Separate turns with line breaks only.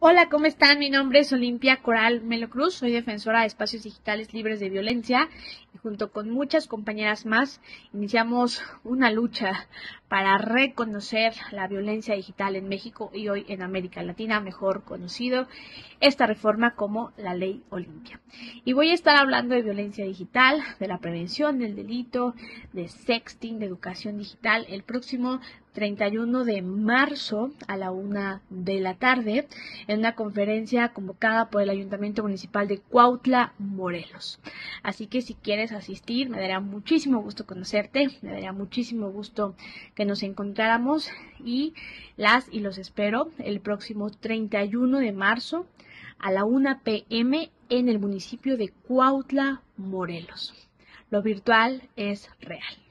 Hola, ¿cómo están? Mi nombre es Olimpia Coral Melo Cruz, soy defensora de espacios digitales libres de violencia y junto con muchas compañeras más iniciamos una lucha para reconocer la violencia digital en México y hoy en América Latina, mejor conocido esta reforma como la Ley Olimpia. Y voy a estar hablando de violencia digital, de la prevención del delito, de sexting, de educación digital, el próximo 31 de marzo a la 1 de la tarde en una conferencia convocada por el Ayuntamiento Municipal de Cuautla, Morelos. Así que si quieres asistir, me daría muchísimo gusto conocerte, me daría muchísimo gusto que nos encontráramos y los espero el próximo 31 de marzo a la 1 p.m. en el municipio de Cuautla, Morelos. Lo virtual es real.